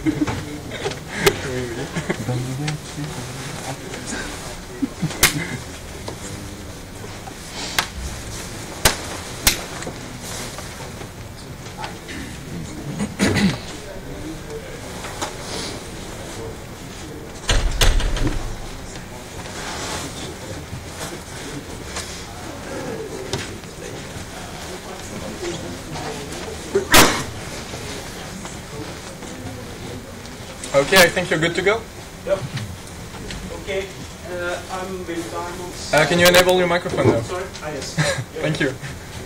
Okay, I think you're good to go. Yep. Okay, I'm Wim Taymans. Can you enable your microphone now? Sorry? Ah, yes. Thank you.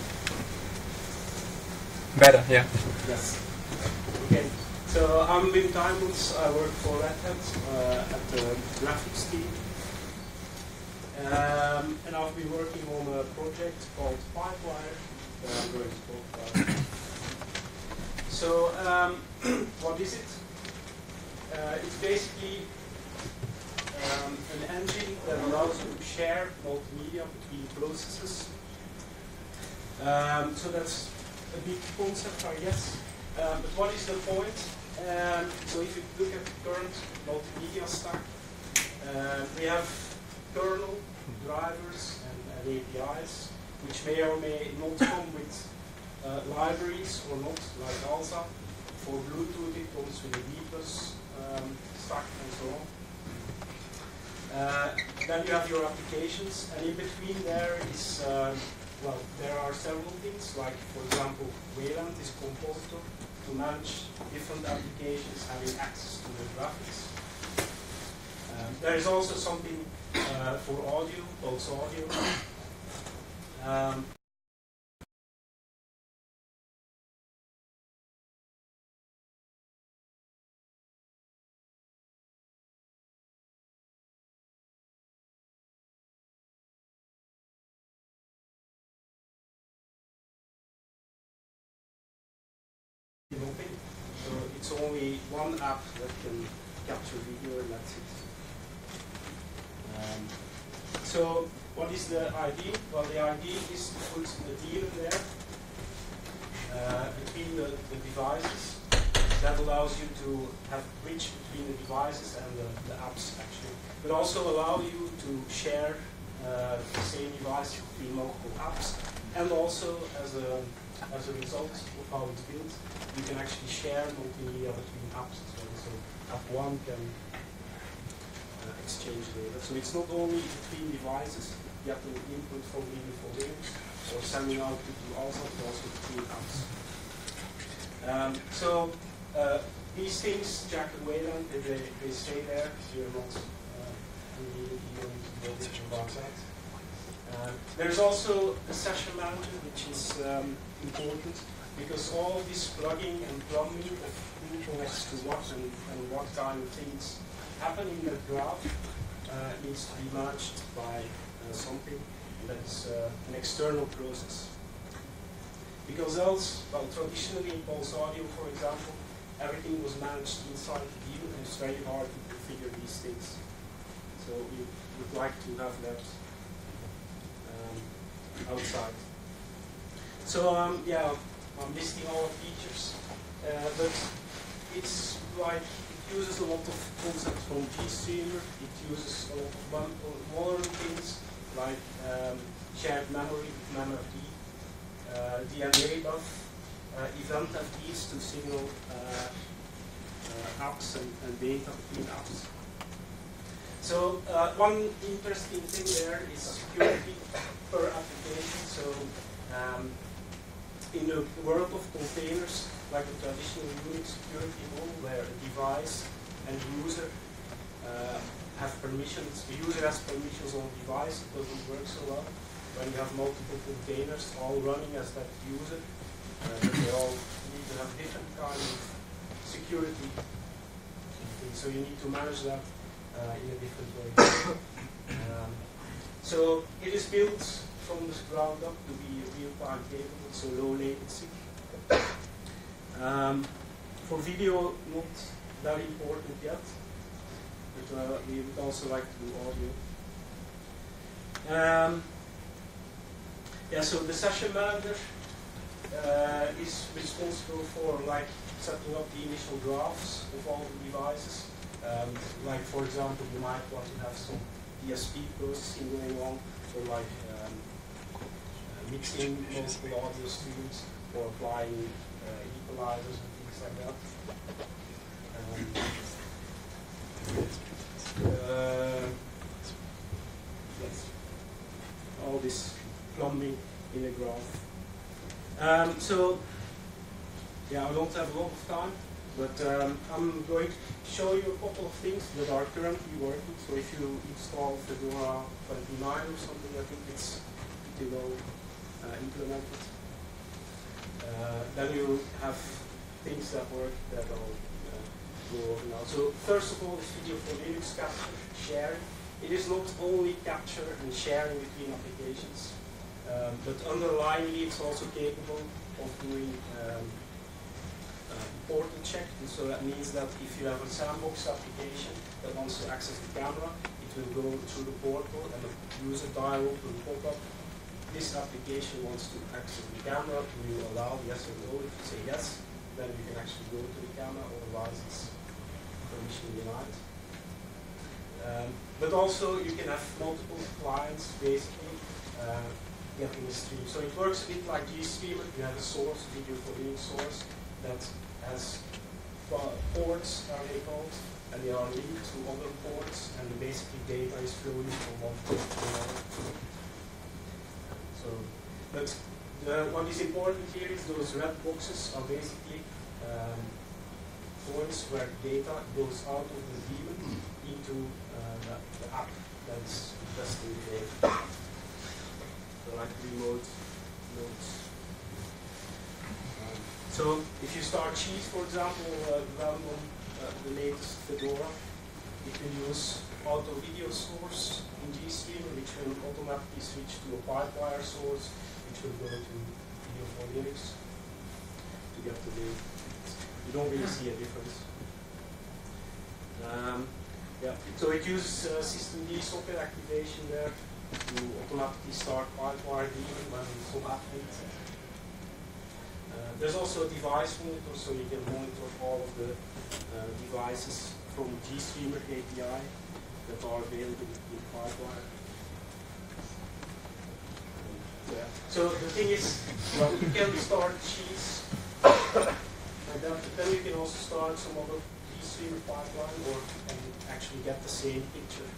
Better, yeah. Yes. Okay, so I'm Wim Taymans. I work for Red Hat at the graphics team. And I've been working on a project called PipeWire that I'm going to talk about. So, what is it? It's basically an engine that allows you to share multimedia between processes. So that's a big concept, I guess. But what is the point? So if you look at the current multimedia stack, we have kernel, drivers, and APIs, which may or may not come with libraries or not, like ALSA. For Bluetooth, it comes with a B+ stack and so on. Then you have your applications, and in between there is, well, there are several things, like, for example, Wayland is a compositor to manage different applications having access to the graphics. There is also something for audio, Pulse Audio. So it's only one app that can capture video, and that's it. So what is the idea? Well, the idea is to put a deal there between the devices that allows you to have bridge between the devices and the apps, actually, but also allow you to share the same device between multiple apps, and also as a result of how it's built, you can actually share multimedia between apps as well. So app 1 can exchange data. So it's not only between devices, you have the input from even for Linux, or sending out to ALSA, but also between apps. So these things, Jack and Wayland, they stay there. You're not immediately going to go about that. There's also a session manager, which is important, because all this plugging and plumbing of who connects to what and what kind of things happen in that graph needs to be managed by something that's an external process. Because else, well, traditionally in Pulse Audio, for example, everything was managed inside the deal, and it's very hard to configure these things. So we would like to have that outside. So yeah, I'm listing all the features, but it's like it uses a lot of concepts from GStreamer. It uses a lot of modern things like shared memory with MemFD, DNA buff, event FDs to signal apps and data between apps. So one interesting thing there is security per application. So in the world of containers, like the traditional Unix security model, where a device and user have permissions, the user has permissions on the device, it doesn't work so well. When you have multiple containers all running as that user, they all need to have different kind of security. So you need to manage that in a different way. So it is built from the ground up to be real-time capable, so low latency. For video, not very important yet, but we would also like to do audio. Yeah, so the session manager, is responsible for like setting up the initial drafts of all the devices. Like for example, you might want to have some DSP processing going on, or like mixing multiple audio streams, or applying equalizers and things like that. Yes, all this plumbing in a graph. So, yeah, I don't have a lot of time, but I'm going to show you a couple of things that are currently working. So if you install Fedora 29 or something, I think it's pretty well implemented. Then you have things that work that I'll go over now. So first of all, this video for Linux capture, sharing. It is not only capture and sharing between applications, but underlyingly it's also capable of doing portal check. And so that means that if you have a sandbox application that wants to access the camera, it will go through the portal and the user dialog will pop up. This application wants to access the camera. Do you allow yes or no? If you say yes, then you can actually go to the camera, otherwise it's permission denied. But also you can have multiple clients basically getting the stream. So it works a bit like GStreamer. You have a source, video for Linux source, that has ports, are they called, and they are linked to other ports, and basically data is flowing from one port to another. So, but what is important here is those red boxes are basically points where data goes out of the daemon into the app that's testing the data. So like remote nodes. So if you start Cheese, for example, run on the latest Fedora, you can use auto video source in GStreamer, which will automatically switch to a PipeWire source, which will go to video for Linux to get the data. You don't really see a difference. Yeah. So it uses systemd socket activation there to automatically start PipeWire even when some app needs it. There's also a device monitor, so you can monitor all of the devices from GStreamer API that are available in PipeWire. Yeah. So the thing is, well, you can start Cheese, and then you can also start some other GStreamer pipeline, or and actually get the same picture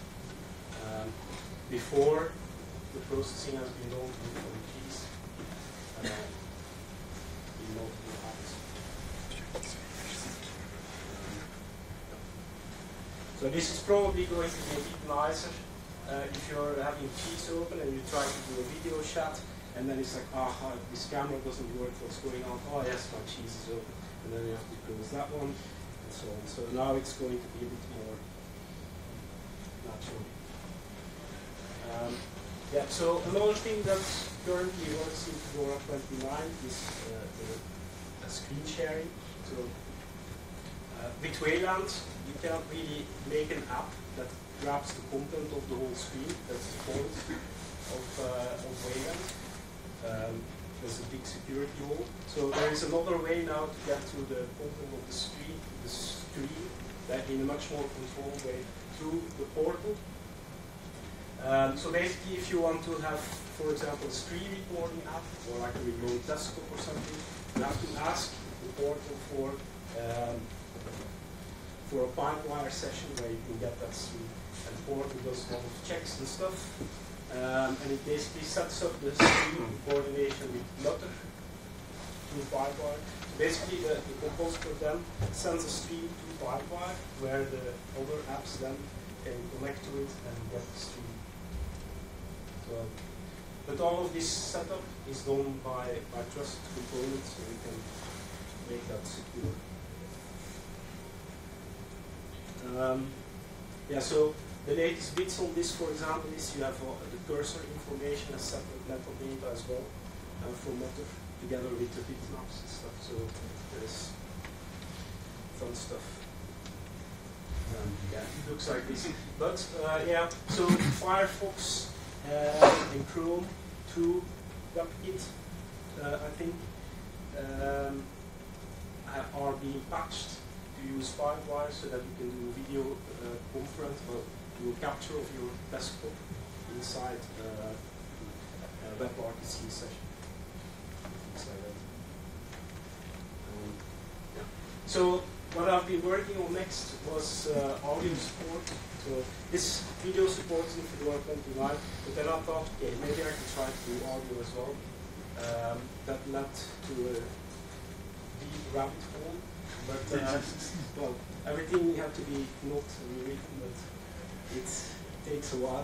before the processing has been done from Cheese. Multiple apps. So this is probably going to be a bit nicer if you're having Cheese open and you try to do a video chat, and then it's like, this camera doesn't work, what's going on? Oh yes, my Cheese is open. And then you have to close that one, and so on. So now it's going to be a bit more natural. Yeah, so another thing that currently works in Fedora 29 is the screen sharing. So with Wayland, you can't really make an app that grabs the content of the whole screen. That's the point of Wayland. There's a big security hole. So there is another way now to get to the content of the screen that in a much more controlled way through the portal. So basically, if you want to have, for example, a screen recording app or like a remote desktop or something, you have to ask the portal for a PipeWire session where you can get that stream. And the portal does a lot of checks and stuff, and it basically sets up the stream in coordination with Flutter through PipeWire. So basically, the compositor then sends a stream to PipeWire where the other apps then can connect to it and get the stream. But all of this setup is done by trusted components, so we can make that secure. Yeah, so the latest bits on this, for example, is you have the cursor information as separate metadata as well from Mutter, together with the bitmaps and stuff. So there's fun stuff. Yeah, it looks like this. But yeah, so Firefox and Chrome through WebKit, I think, are being patched to use PipeWire so that you can do video conference or do a capture of your desktop inside a WebRTC session. Things like that. Yeah. So what I've been working on next was audio support. So this video supports in Fedora 29, but then I thought, okay, maybe I can try to do audio as well. That led to a deep rabbit hole. But well, everything had to be not rewritten, but it takes a while.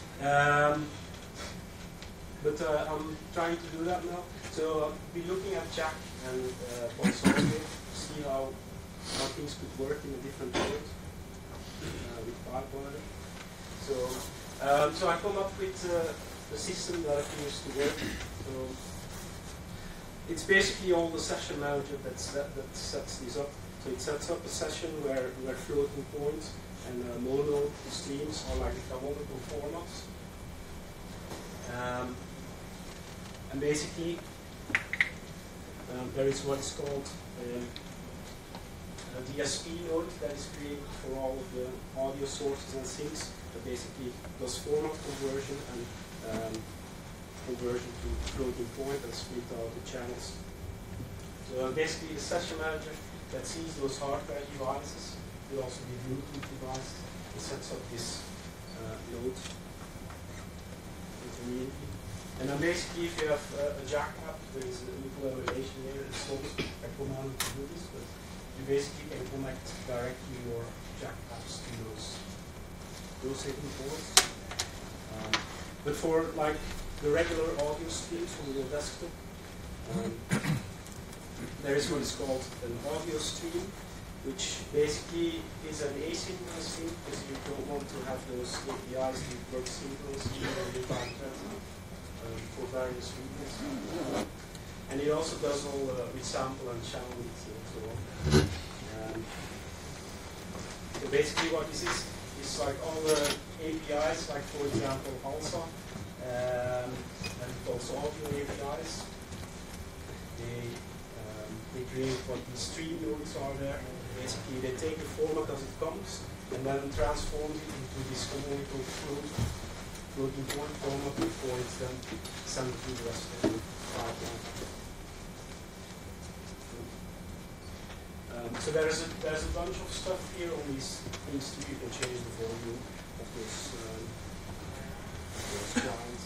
But I'm trying to do that now. So I'll be looking at Jack and Pulse Audio to see how things could work in a different way with PipeWire. So I come up with a system that appears to work. So it's basically all the session manager that sets this up. So it sets up a session where floating points and mono streams are like canonical formats. And basically, there is what's called a DSP node that is created for all of the audio sources and things that basically does format conversion and conversion to floating point and split out the channels. So basically the session manager that sees those hardware devices will also be a Bluetooth device. It sets up this node intermediately. And then basically if you have a Jack app, there is a little emulation here. It's not a command to do this, but you basically can connect directly your Jack apps to those hidden ports. But for like the regular audio streams from your desktop, there is what is called an audio stream, which basically is an asynchronous thing because you don't want to have those APIs that work synchronously all the time for various reasons. And it also does all with sample and channel mixing and so on. So basically what this is like all the APIs, like for example ALSA, and also audio APIs. They create what these stream nodes are there. Basically, they take the format as it comes and then transform it into this canonical floating point format before it's then sent to the rest of the pipeline. So there's a bunch of stuff here on these things too. You can change the volume of those clients.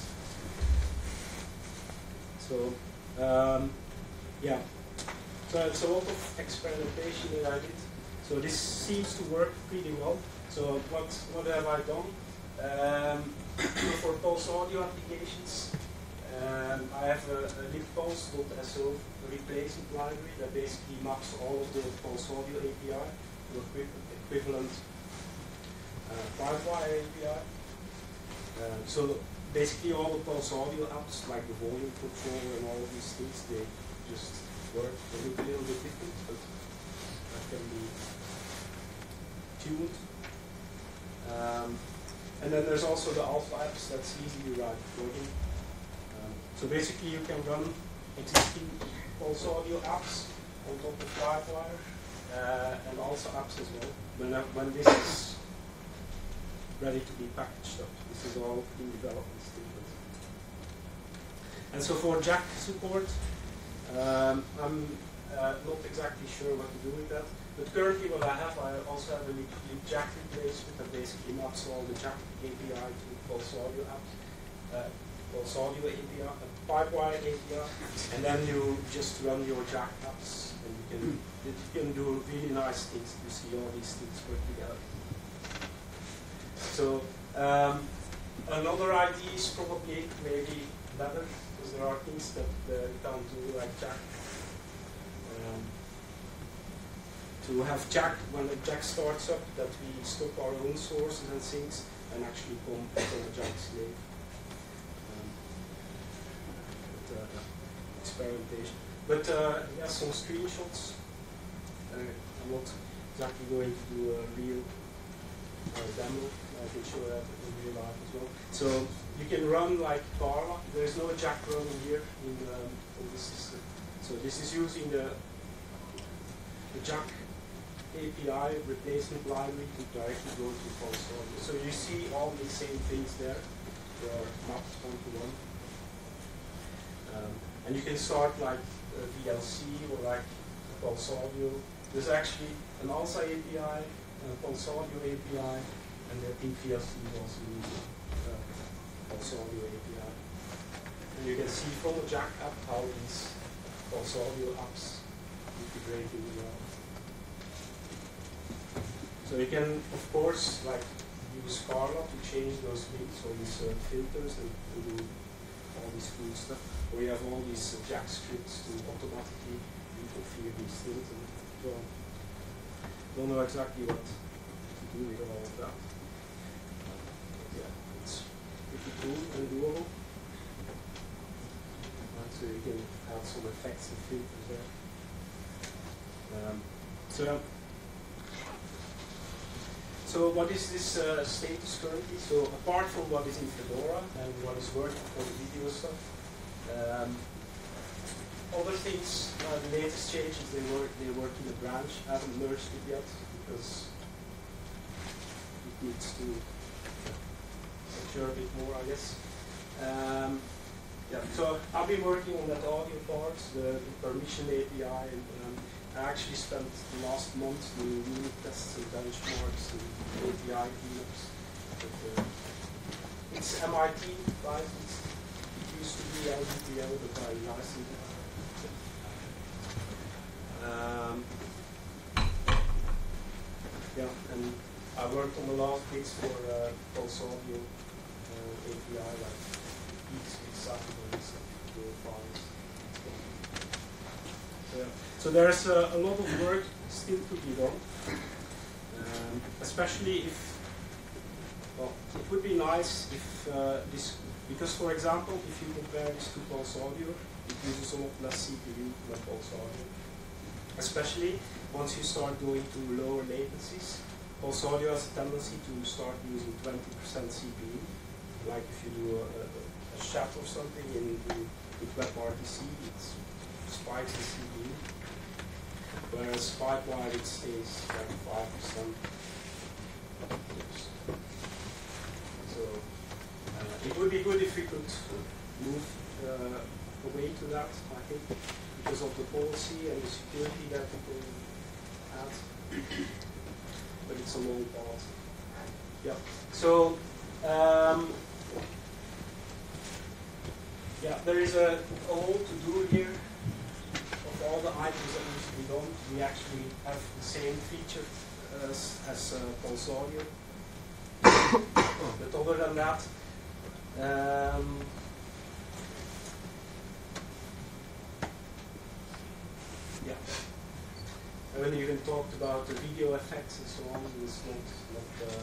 So yeah, so it's a lot of experimentation that I did. So this seems to work pretty well. So what have I done? For Pulse Audio applications, I have a libpulse.so replacement library that basically maps all of the Pulse Audio API to equivalent PipeWire API. So basically all the Pulse Audio apps, like the volume control and all of these things, they just work. They look a little bit different, but that can be tuned. And then there's also the alpha apps that's easily write plugin. So basically you can run existing Pulse Audio apps on top of PipeWire and also apps as well. When this is ready to be packaged up, this is all in development still. And so for Jack support, I'm not exactly sure what to do with that. But currently what I also have a Jack replacement that basically maps all the Jack API to Pulse Audio apps, Pulse Audio API, PipeWire API, and then you just run your Jack apps, and you can do really nice things to see all these things work together. So another idea is probably maybe better, because there are things that you can't do like Jack. To have Jack, when the Jack starts up, that we stop our own sources and things and actually come from the Jack slave. Experimentation. But yeah, some screenshots. I'm not exactly going to do a real demo. I can show that in real life as well. So you can run like Parla. There is no Jack running here in the system. So this is using the Jack API replacement library to directly go to FOSDEM. So you see all the same things there. They are mapped one-to-one. And you can start like VLC or like Pulse Audio. There's actually an ALSA API, a Pulse Audio API, and I think VLC is also using Pulse Audio API. And you can see from the Jack app how these Pulse Audio apps integrate really well. So you can, of course, like use Carla to change those links or these filters and do all this cool stuff. Or you have all these Jack scripts to automatically reconfigure these things. And so don't know exactly what to do with all of that. But yeah, it's pretty cool and doable. And so you can add some effects and filters there. So what is this status currently? So apart from what is in Fedora and what is working for the video stuff, other things, the latest changes, they work in the branch. I haven't merged it yet because it needs to mature a bit more, I guess. Yeah, so I've been working on that audio part, the permission API, and I actually spent the last month doing unit tests and benchmarks and API cleanups. It's MIT, right? It used to be LGPL, but I licensed it. Yeah, and I worked on the last bits for Pulse Audio API, like beats, samples, files. So there's a lot of work still to be done, especially if, well, it would be nice if this, because for example, if you compare this to Pulse Audio, it uses a lot less CPU than Pulse Audio. Especially once you start going to lower latencies. Pulse Audio has a tendency to start using 20% CPU. Like if you do a chat or something with WebRTC, it spikes the CPU. Whereas PipeWire, it stays like 5%. So it would be good if we could move away to that, I think, because of the policy and the security that people add. But it's a long path. Yeah. So yeah, there is a whole to do here of all the items that need to be done. We actually have the same feature as Pulse Audio. But other than that, yeah. And when you even talked about the video effects and so on, it's not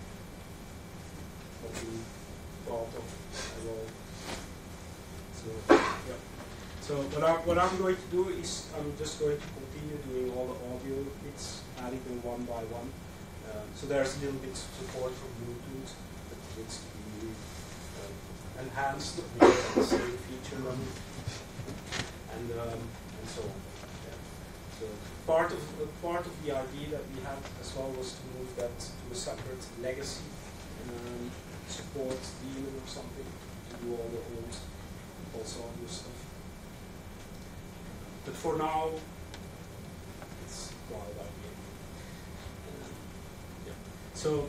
being thought of at all. So yeah. So what I'm going to do is I'm just going to continue doing all the audio bits, adding them one by one. So there's a little bit of support from Bluetooth that needs to be enhanced with the same feature and so on. So part of the idea that we had as well was to move that to a separate legacy support daemon or something to do all the old Pulse Audio stuff. But for now, it's a wild idea. Yeah. So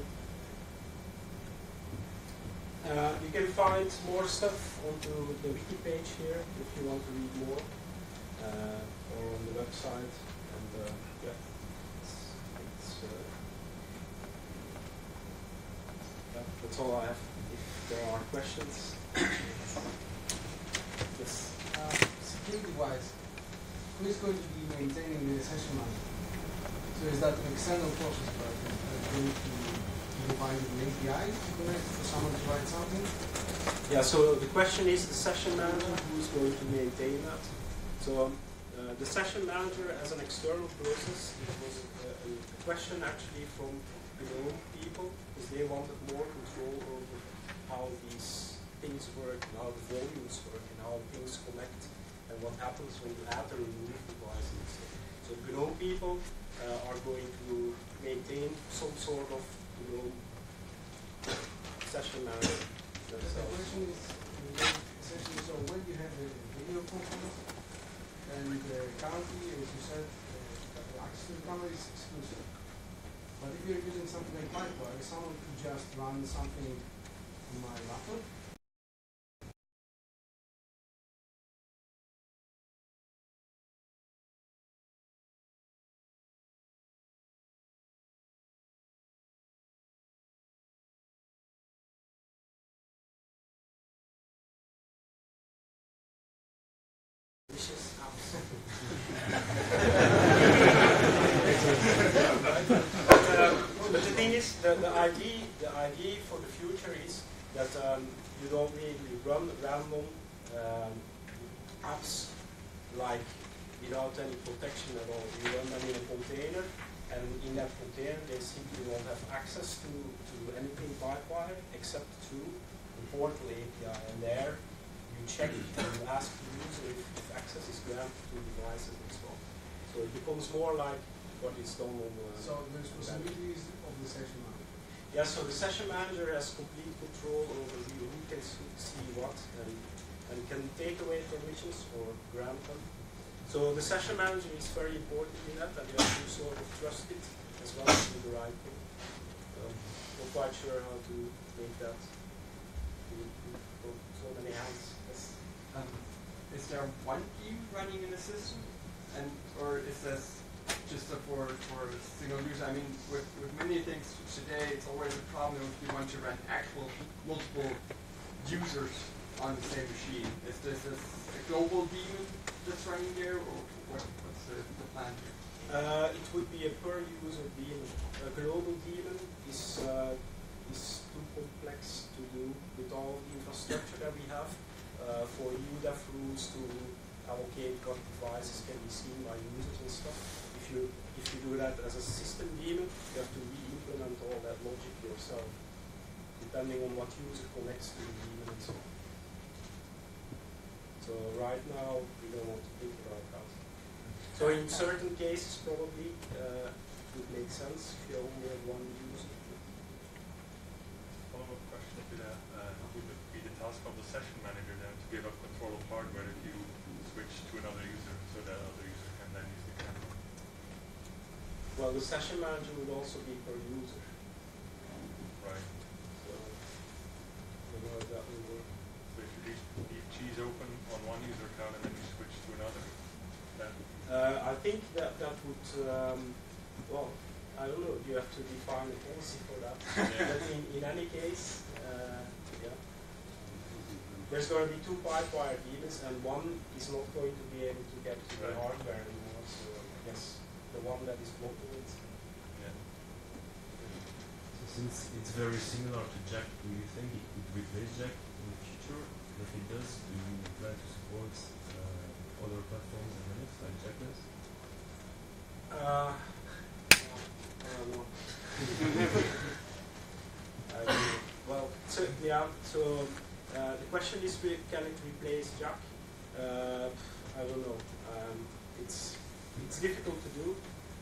you can find more stuff onto the wiki page here if you want to read more. Or on the website, and yeah, yeah, that's all I have. If there are questions, yes. Security-wise, who is going to be maintaining the session manager? So is that an external process, but going to be provided an API to connect for someone to write something? Yeah. So the question is the session manager who is going to maintain that. So. The session manager as an external process, it was a question actually from people, because they wanted more control over how these things work and how the volumes work and how things connect and what happens when you add or remove devices. So the GNOME people are going to maintain some sort of session manager themselves. The question is, essentially, so when you have a video component, and currently, as you said, access to the camera is exclusive. But if you're using something like PipeWire, someone could just run something on my laptop. But the thing is, the idea for the future is that you don't really run random apps like without any protection at all. You run them in a container, and in that container they simply won't have access to anything PipeWire except through the portal API, and there you check and you ask the user if access is granted to devices and so on. So it becomes more like what is done on the... So the responsibilities of the session manager. Yeah, so the session manager has complete control over who can see what, and can take away permissions or grant them. So the session manager is very important in that you have to sort of trust it as well as do the right thing. Not quite sure how to make that so many hands. Yes. Is there one team running in the system, or is this just for single user? I mean, with many things today, it's always a problem if you want to run actual multiple users on the same machine. Is this a global daemon that's running there, or what's the plan here? It would be a per user daemon. A global daemon is too complex to do with all the infrastructure that we have. For UDEF rules to allocate what devices can be seen by users and stuff. If you do that as a system daemon, you have to re-implement all that logic yourself, depending on what user connects to the daemon and so on. So right now, we don't want to think about that. So in certain cases, probably it would make sense if you only have one user. Follow-up question to that. Would it be the task of the session manager then to give up control of hardware if you switch to another user, so that other user can then use the camera? Well, the session manager would also be per user. Right. So I don't know if that will work. So if you leave cheese open on one user account and then you switch to another, then? I think that would, well, I don't know, you have to define a policy for that. Yeah. But in any case, yeah. There's going to be two PipeWire daemons, and one is not going to be able to get to the hardware anymore, so I guess the one that is blocking it. Yeah. So since it's very similar to Jack, do you think it could replace Jack in the future? If it does, do you plan to support other platforms and Linux like Jack does? I don't know. Well, so yeah, so the question is, can it replace Jack? I don't know. It's difficult to do.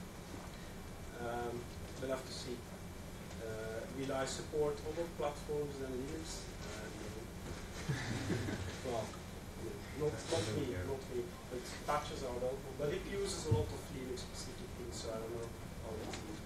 We'll have to see. Will I support other platforms than Linux? Well, not me. But patches are helpful. But it uses a lot of Linux specific things, so I don't know how that's used.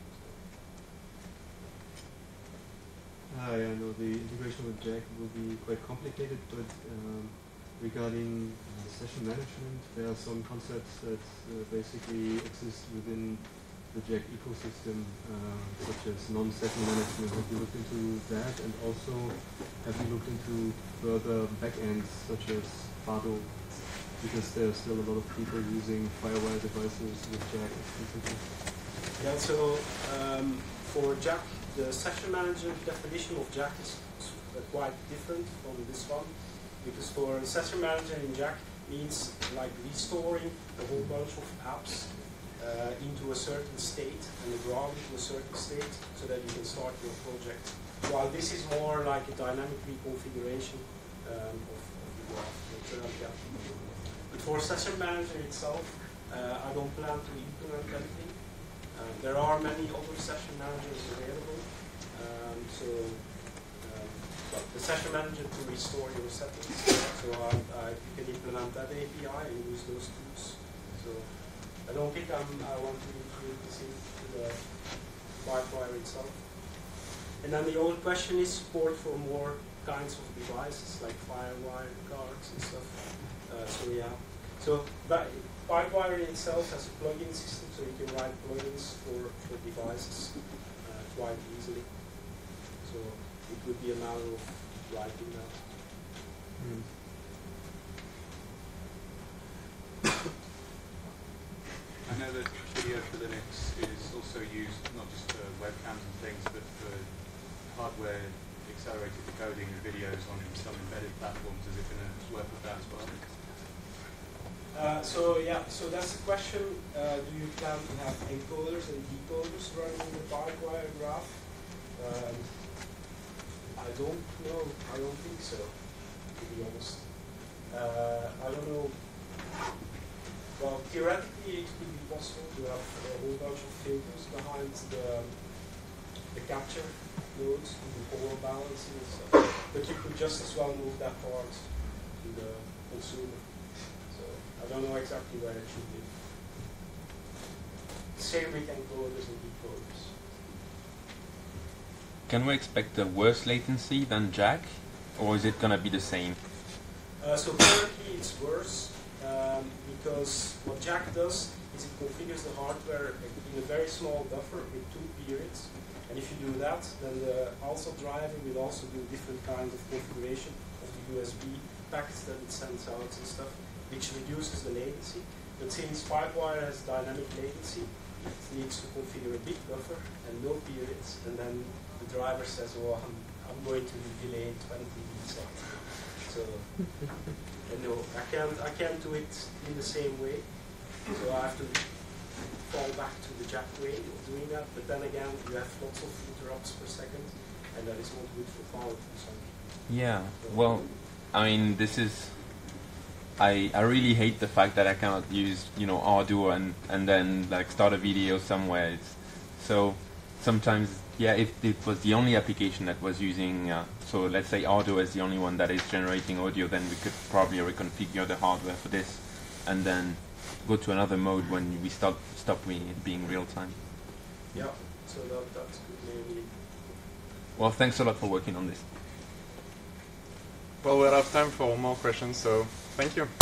I know the integration with Jack will be quite complicated, but regarding session management, there are some concepts that basically exist within the Jack ecosystem, such as non-session management. Have you looked into that? And also, have you looked into further backends, such as Fado? Because there are still a lot of people using FireWire devices with Jack exclusively. Yeah, so for Jack, the session manager definition of Jack is quite different from this one, because for a session manager in Jack means like restoring a whole bunch of apps into a certain state and the ground into a certain state so that you can start your project. While this is more like a dynamic reconfiguration of the graph. But, yeah. But for Session Manager itself, I don't plan to implement anything. There are many other session managers available. Well, the Session Manager to restore your settings. So you can implement that API and use those tools. So I don't think I want to include this into the PipeWire itself. And then the old question is support for more kinds of devices like FireWire cards and stuff. So PipeWire itself has a plugin system, so you can write plugins for devices quite easily. So it would be a matter of writing that. I know that video for Linux is also used not just for webcams and things, but for hardware accelerated decoding of videos on some embedded platforms. Is it going to work with that as well? So that's the question. Do you plan to have encoders and decoders running in the PipeWire graph? I don't know. I don't think so, to be honest. I don't know. Well, theoretically, it could be possible to have a whole bunch of filters behind the capture nodes to do power balancing and stuff. But you could just as well move that part to the consumer. So I don't know exactly where it should be. Same with encoders and decoders. Can we expect a worse latency than Jack, or is it going to be the same? So currently it's worse because what Jack does is it configures the hardware in a very small buffer with 2 periods. And if you do that, then the also driver will also do different kinds of configuration of the USB packets that it sends out and stuff, which reduces the latency. But since PipeWire has dynamic latency, it needs to configure a big buffer and no periods, and then the driver says, "Oh, I'm going to delay 20 milliseconds." So, no, I can't do it in the same way. So I have to fall back to the Jack way of doing that. But then again, you have lots of interrupts per second, and that is not good for power consumption. Yeah. Well, I mean, this is. I really hate the fact that I cannot use Arduino and then like start a video somewhere. So sometimes, yeah, if it was the only application that was using, so let's say Arduino is the only one that is generating audio, then we could probably reconfigure the hardware for this, and then go to another mode when we stop it being real time. Yeah. So that's good maybe. Well, thanks a lot for working on this. Well, we're out of time for more questions, so thank you.